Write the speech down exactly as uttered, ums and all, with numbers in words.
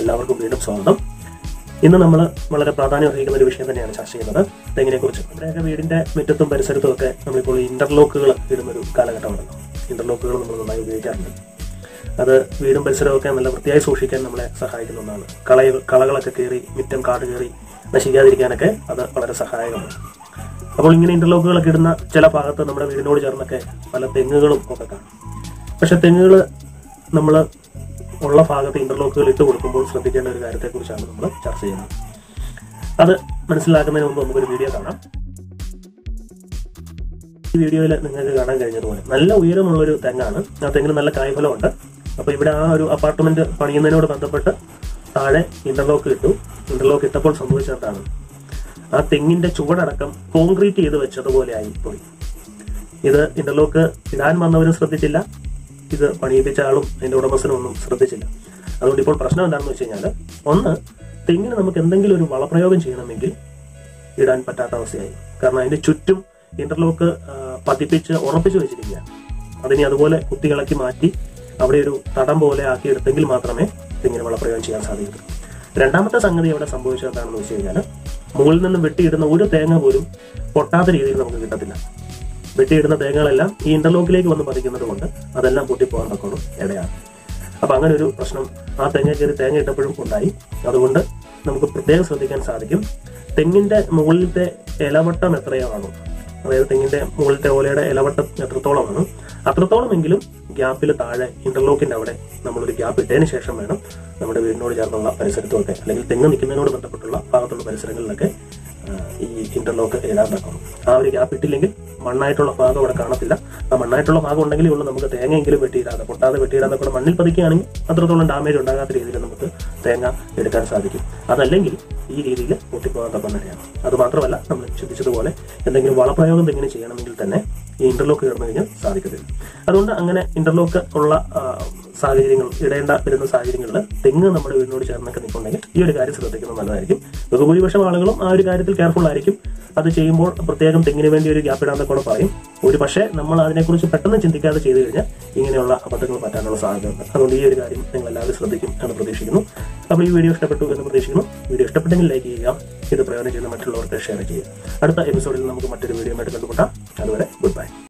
എല്ലാവർക്കും വീണ്ടും സ്വാഗതം. ഇന്ന് നമ്മൾ വളരെ പ്രാധാന്യം അർഹിക്കുന്ന ഒരു വിഷയം തന്നെയാണ് ചർച്ച ചെയ്യുന്നത്, തെങ്ങിനെക്കുറിച്ച്. നമ്മുടെയൊക്കെ വീടിൻ്റെ മുറ്റത്തും പരിസരത്തും ഒക്കെ നമ്മളിപ്പോൾ ഇന്റർലോക്കുകൾ ഇടുന്നൊരു കാലഘട്ടമാണല്ലോ. ഇന്റർലോക്കുകൾ നമ്മൾ നന്നായി ഉപയോഗിക്കാറുണ്ട്. അത് വീടും പരിസരമൊക്കെ നല്ല വൃത്തിയായി സൂക്ഷിക്കാൻ നമ്മളെ സഹായിക്കുന്ന ഒന്നാണ്. കളകൾ കളകളൊക്കെ കയറി മുറ്റം കാട് കയറി നശിക്കാതിരിക്കാനൊക്കെ അത് വളരെ സഹായകമാണ്. അപ്പോൾ ഇങ്ങനെ ഇന്റർലോക്കുകളൊക്കെ ഇടുന്ന ചില ഭാഗത്ത് നമ്മുടെ വീടിനോട് ചേർന്നൊക്കെ പല തെങ്ങുകളും ഒക്കെ കാണും. പക്ഷെ തെങ്ങുകൾ നമ്മൾ ഉള്ള ഭാഗത്ത് ഇന്റർലോക്കുകൾ ഇട്ട് കൊടുക്കുമ്പോൾ ശ്രദ്ധിക്കേണ്ട ഒരു കാര്യത്തെക്കുറിച്ചാണ് നമ്മൾ ചർച്ച ചെയ്യുന്നത്. അത് മനസ്സിലാക്കുന്നതിന് മുമ്പ് നമുക്കൊരു വീഡിയോ കാണാം. ഈ വീഡിയോയിൽ നിങ്ങൾക്ക് കാണാൻ കഴിഞ്ഞതുപോലെ നല്ല ഉയരമുള്ളൊരു തെങ്ങാണ്. ആ തെങ്ങിന് നല്ല കായ്ഫലമുണ്ട്. അപ്പോൾ ഇവിടെ ആ ഒരു അപ്പാർട്ട്മെന്റ് പണിയുന്നതിനോട് ബന്ധപ്പെട്ട് താഴെ ഇന്റർലോക്ക് ഇട്ടു. ഇന്റർലോക്ക് ഇട്ടപ്പോൾ സംഭവിച്ചതാണ് ആ തെങ്ങിന്റെ ചുവടടക്കം കോൺക്രീറ്റ് ചെയ്ത് വെച്ചതുപോലെ ആയി പോയി. ഇത് ഇന്റർലോക്ക് ഇടാൻ വന്നവരും ശ്രദ്ധിച്ചില്ല, ഇത് പണിയിപ്പിച്ച ആളും അതിന്റെ ഉടമസ്ഥനും ഒന്നും ശ്രദ്ധിച്ചില്ല. അതുകൊണ്ട് ഇപ്പോൾ പ്രശ്നം എന്താണെന്ന് വെച്ച് കഴിഞ്ഞാൽ, ഒന്ന്, തെങ്ങിന് നമുക്ക് എന്തെങ്കിലും ഒരു വളപ്രയോഗം ചെയ്യണമെങ്കിൽ ഇടാൻ പറ്റാത്ത അവസ്ഥയായി. കാരണം അതിന്റെ ചുറ്റും ഇന്റർലോക്ക് പതിപ്പിച്ച് ഉറപ്പിച്ചു വെച്ചിരിക്കുക. അതിനെ അതുപോലെ കുത്തികളക്കി മാറ്റി അവിടെ ഒരു തടം പോലെ ആക്കിയെടുത്തെങ്കിൽ മാത്രമേ തെങ്ങിന് വളപ്രയോഗം ചെയ്യാൻ സാധിക്കൂ. രണ്ടാമത്തെ സംഗതി അവിടെ സംഭവിച്ചത് എന്താണെന്ന് വെച്ച് കഴിഞ്ഞാൽ, മുകളിൽ നിന്നും വെട്ടിയിടുന്ന ഒരു തേങ്ങ പോലും പൊട്ടാത്ത രീതിയിൽ നമുക്ക് കിട്ടത്തില്ല. വെട്ടിയിടുന്ന തേങ്ങകളെല്ലാം ഈ ഇന്റർലോക്കിലേക്ക് വന്ന് പതിക്കുന്നത് കൊണ്ട് അതെല്ലാം പൊട്ടിപ്പോകാൻ തക്കണം ഇടയാണ്. അപ്പൊ അങ്ങനെ ഒരു പ്രശ്നം ആ തെങ്ങ കയറി തേങ്ങ ഇട്ടപ്പോഴും ഉണ്ടായി. അതുകൊണ്ട് നമുക്ക് പ്രത്യേകം ശ്രദ്ധിക്കാൻ സാധിക്കും, തെങ്ങിന്റെ മുകളിലത്തെ ഇലവട്ടം എത്രയാണോ, അതായത് തെങ്ങിന്റെ മുകളിലത്തെ ഓലയുടെ ഇലവട്ടം എത്രത്തോളമാണ്, അത്രത്തോളമെങ്കിലും ഗ്യാപ്പിൽ താഴെ ഇന്റർലോക്കിന്റെ അവിടെ നമ്മളൊരു ഗ്യാപ്പ് ഇട്ടതിന് ശേഷം വേണം നമ്മുടെ വീടിനോട് ചേർന്നുള്ള പരിസരത്തുമൊക്കെ, അല്ലെങ്കിൽ തെങ്ങ് നിൽക്കുന്നതിനോട് ബന്ധപ്പെട്ടുള്ള ഭാഗത്തുള്ള പരിസരങ്ങളിലൊക്കെ ഈ ഇന്റർലോക്ക് ഇടാൻ തക്കണം. ആ ഒരു ഗ്യാപ്പ് ഇട്ടില്ലെങ്കിൽ മണ്ണായിട്ടുള്ള ഭാഗം അവിടെ കാണത്തില്ല. ആ മണ്ണായിട്ടുള്ള ഭാഗം ഉണ്ടെങ്കിലേ ഉള്ളൂ നമുക്ക് തേങ്ങയെങ്കിലും വെട്ടിയിടാതെ, പൊട്ടാതെ വെട്ടിയിടാതെ കൂടെ മണ്ണിൽ പതിക്കുകയാണെങ്കിൽ അത്രത്തോളം ഡാമേജ് ഉണ്ടാകാത്ത രീതിയിൽ നമുക്ക് തേങ്ങ എടുക്കാൻ സാധിക്കും. അതല്ലെങ്കിൽ ഈ രീതിയിൽ പൊട്ടിപ്പോകാൻ തക്കം തന്നെയാണ്. അതുമാത്രമല്ല, നമ്മൾ ചിന്തിച്ചതുപോലെ എന്തെങ്കിലും വളപ്രയോഗം തെങ്ങിന് ചെയ്യണമെങ്കിൽ തന്നെ ഈ ഇന്റർലോക്ക് ഇടുന്നു കഴിഞ്ഞാൽ സാധിക്കത്തില്ല. അതുകൊണ്ട് അങ്ങനെ ഇന്റർലോക്ക് ഉള്ള സാഹചര്യങ്ങൾ, ഇടേണ്ട വരുന്ന സാഹചര്യങ്ങളിൽ തെങ്ങ് നമ്മുടെ വീടിനോട് ചേർന്നൊക്കെ നിൽക്കുന്നുണ്ടെങ്കിൽ ഈ ഒരു കാര്യം ശ്രദ്ധിക്കുന്നത് നല്ലതായിരിക്കും. ബഹുഭൂരിപക്ഷം ആളുകളും ആ ഒരു കാര്യത്തിൽ കെയർഫുൾ ആയിരിക്കും. അത് ചെയ്യുമ്പോൾ പ്രത്യേകം തെങ്ങിന് വേണ്ടി ഒരു ഗ്യാപ്പ് ഇടാന്നൊക്കെ കൂടെ പറയും. ഒരു പക്ഷേ നമ്മൾ അതിനെക്കുറിച്ച് പെട്ടെന്ന് ചിന്തിക്കാതെ ചെയ്തു കഴിഞ്ഞാൽ ഇങ്ങനെയുള്ള അബദ്ധങ്ങൾ പറ്റാനുള്ള സാധ്യതയുണ്ട്. അതുകൊണ്ട് ഈ ഒരു കാര്യം നിങ്ങൾ എല്ലാവരും ശ്രദ്ധിക്കും എന്ന് പ്രതീക്ഷിക്കുന്നു. അപ്പോൾ ഈ വീഡിയോ ഇഷ്ടപ്പെട്ടു എന്ന് പ്രതീക്ഷിക്കുന്നു. വീഡിയോ ഇഷ്ടപ്പെട്ടെങ്കിൽ ലൈക്ക് ചെയ്യുക, ഇത് പ്രയോജനം ചെയ്യുന്ന മറ്റുള്ളവർക്ക് ഷെയർ ചെയ്യുക. അടുത്ത എപ്പിസോഡിൽ നമുക്ക് മറ്റൊരു വീഡിയോ ആയിട്ട് കണ്ടുമുട്ടാം. അതുവരെ